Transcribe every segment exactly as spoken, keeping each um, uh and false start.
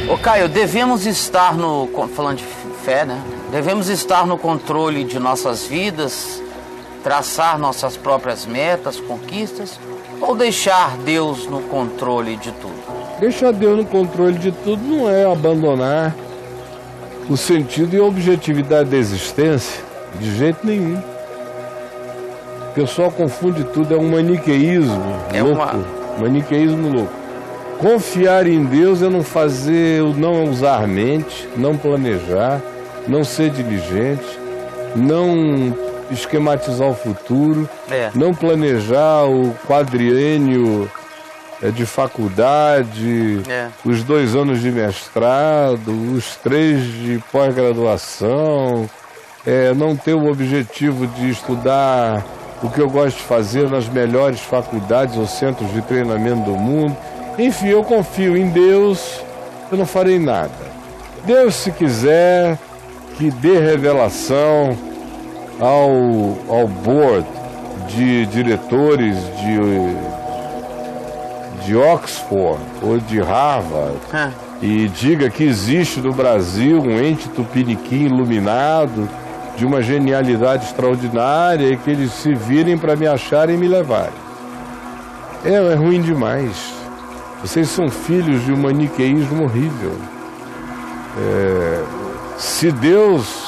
Ô Caio, devemos estar no, falando de fé, né? Devemos estar no controle de nossas vidas, traçar nossas próprias metas, conquistas, ou deixar Deus no controle de tudo? Deixar Deus no controle de tudo não é abandonar o sentido e a objetividade da existência, de jeito nenhum. O pessoal confunde tudo, é um maniqueísmo é louco, uma... maniqueísmo louco. Confiar em Deus é não fazer, não usar mente, não planejar, não ser diligente, não esquematizar o futuro, é. não planejar o quadriênio de faculdade, é. os dois anos de mestrado, os três de pós-graduação, é, não ter o objetivo de estudar o que eu gosto de fazer nas melhores faculdades ou centros de treinamento do mundo. Enfim, eu confio em Deus, eu não farei nada. Deus, se quiser, que dê revelação ao, ao board de diretores de, de Oxford ou de Harvard ah. e diga que existe no Brasil um ente tupiniquim iluminado de uma genialidade extraordinária e que eles se virem para me acharem e me levarem. É, é ruim demais. Vocês são filhos de um maniqueísmo horrível. É, se Deus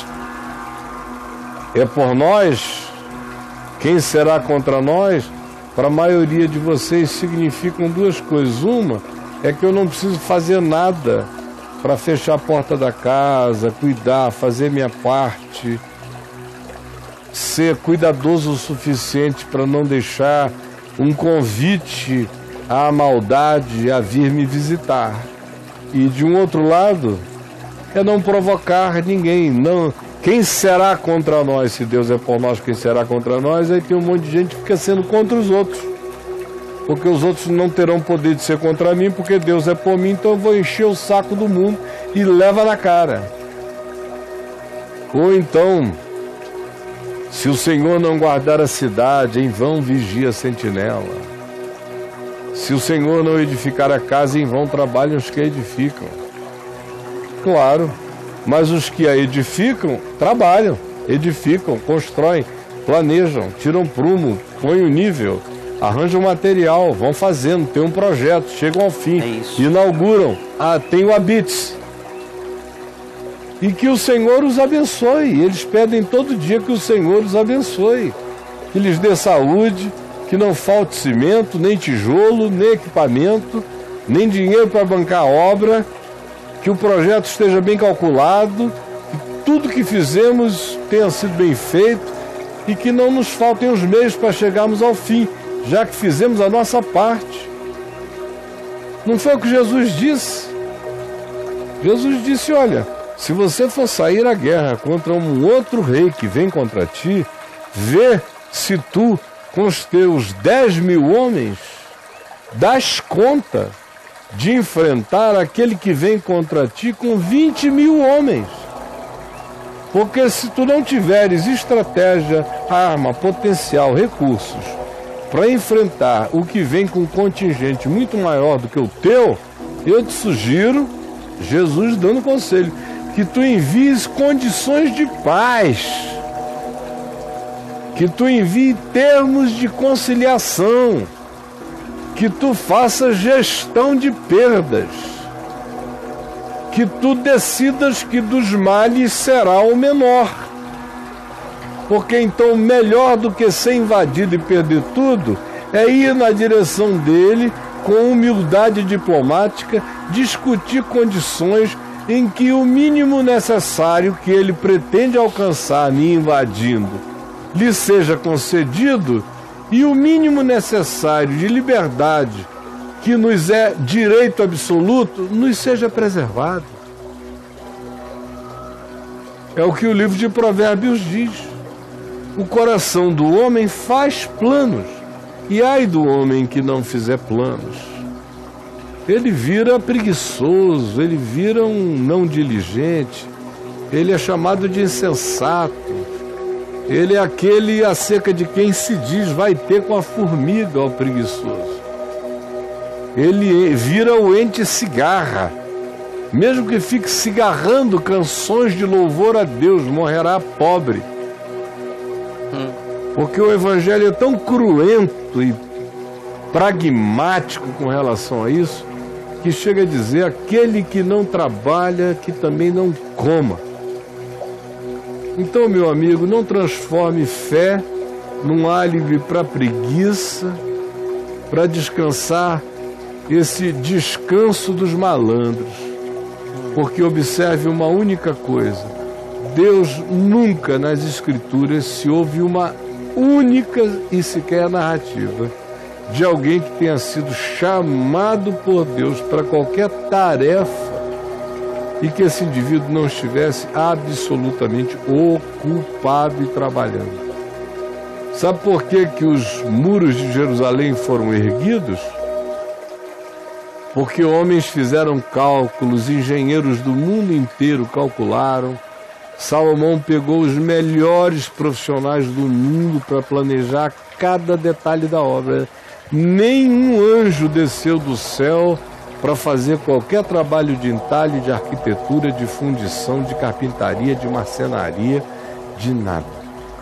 é por nós, quem será contra nós? Para a maioria de vocês significam duas coisas. Uma é que eu não preciso fazer nada para fechar a porta da casa, cuidar, fazer minha parte, ser cuidadoso o suficiente para não deixar um convite à maldade a vir me visitar. E de um outro lado, é não provocar ninguém. Não, quem será contra nós? Se Deus é por nós, quem será contra nós? Aí tem um monte de gente que fica sendo contra os outros, porque os outros não terão poder de ser contra mim, porque Deus é por mim, então eu vou encher o saco do mundo e leva na cara. Ou então, se o Senhor não guardar a cidade, em vão vigia a sentinela. Se o Senhor não edificar a casa, em vão trabalham os que a edificam. Claro, mas os que a edificam, trabalham, edificam, constroem, planejam, tiram prumo, põem o nível, arranjam material, vão fazendo, tem um projeto, chegam ao fim, é inauguram, ah, tem o Habite. E que o Senhor os abençoe. Eles pedem todo dia que o Senhor os abençoe, que lhes dê saúde, que não falte cimento, nem tijolo, nem equipamento, nem dinheiro para bancar a obra, que o projeto esteja bem calculado, que tudo que fizemos tenha sido bem feito e que não nos faltem os meios para chegarmos ao fim, já que fizemos a nossa parte. Não foi o que Jesus disse? Jesus disse, olha, se você for sair à guerra contra um outro rei que vem contra ti, vê se tu, com os teus dez mil homens, dás conta de enfrentar aquele que vem contra ti com vinte mil homens. Porque se tu não tiveres estratégia, arma, potencial, recursos para enfrentar o que vem com um contingente muito maior do que o teu, eu te sugiro, Jesus dando conselho, que tu envies condições de paz, que tu envie termos de conciliação, que tu faças gestão de perdas, que tu decidas que dos males será o menor. Porque então melhor do que ser invadido e perder tudo é ir na direção dele com humildade diplomática, discutir condições em que o mínimo necessário que ele pretende alcançar me invadindo lhe seja concedido e o mínimo necessário de liberdade que nos é direito absoluto nos seja preservado. É o que o livro de Provérbios diz. O coração do homem faz planos, e ai do homem que não fizer planos. Ele vira preguiçoso, ele vira um não diligente, ele é chamado de insensato, ele é aquele acerca de quem se diz vai ter com a formiga o preguiçoso. Ele vira o ente cigarra, mesmo que fique cigarrando canções de louvor a Deus, morrerá pobre. Hum. Porque o Evangelho é tão cruento e pragmático com relação a isso, que chega a dizer: aquele que não trabalha, que também não coma. Então, meu amigo, não transforme fé num álibi para preguiça, para descansar esse descanso dos malandros. Porque observe uma única coisa: Deus nunca nas Escrituras se ouve uma única e sequer narrativa de alguém que tenha sido chamado por Deus para qualquer tarefa e que esse indivíduo não estivesse absolutamente ocupado e trabalhando. Sabe por que que os muros de Jerusalém foram erguidos? Porque homens fizeram cálculos, engenheiros do mundo inteiro calcularam. Salomão pegou os melhores profissionais do mundo para planejar cada detalhe da obra. Nenhum anjo desceu do céu para fazer qualquer trabalho de entalhe, de arquitetura, de fundição, de carpintaria, de marcenaria, de nada.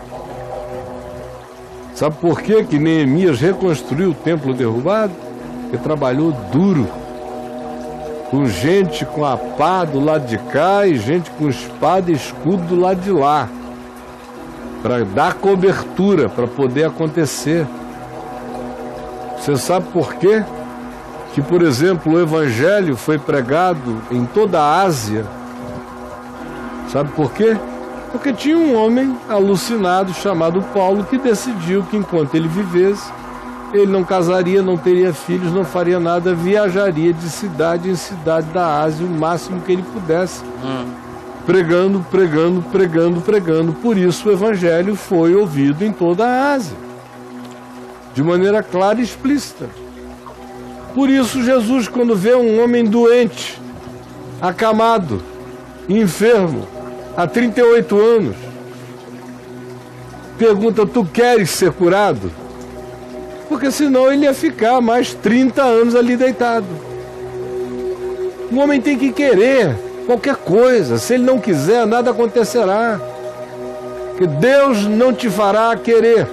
Sabe por que que Neemias reconstruiu o templo derrubado? Porque trabalhou duro, com gente com a pá do lado de cá e gente com espada e escudo do lado de lá, para dar cobertura, para poder acontecer. Você sabe por quê? Que, por exemplo, o Evangelho foi pregado em toda a Ásia. Sabe por quê? Porque tinha um homem alucinado chamado Paulo que decidiu que enquanto ele vivesse, ele não casaria, não teria filhos, não faria nada, viajaria de cidade em cidade da Ásia o máximo que ele pudesse, hum. pregando, pregando, pregando, pregando. Por isso o Evangelho foi ouvido em toda a Ásia, de maneira clara e explícita. Por isso Jesus, quando vê um homem doente, acamado, enfermo, há trinta e oito anos, pergunta: tu queres ser curado? Porque senão ele ia ficar mais trinta anos ali deitado. O homem tem que querer qualquer coisa. Se ele não quiser, nada acontecerá. Porque Deus não te fará querer.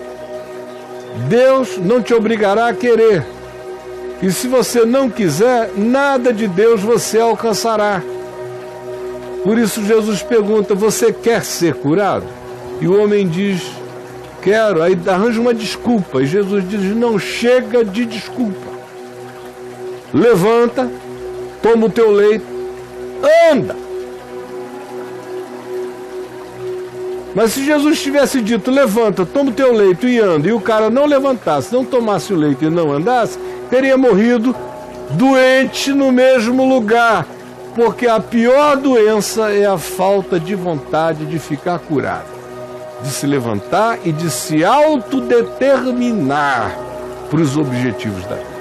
Deus não te obrigará a querer. E se você não quiser, nada de Deus você alcançará. Por isso Jesus pergunta: você quer ser curado? E o homem diz: quero. Aí arranja uma desculpa. E Jesus diz: não chega de desculpa. Levanta, toma o teu leito, anda. Mas se Jesus tivesse dito: levanta, toma o teu leito e anda, e o cara não levantasse, não tomasse o leito e não andasse, teria morrido doente no mesmo lugar. Porque a pior doença é a falta de vontade de ficar curado, de se levantar e de se autodeterminar para os objetivos da vida.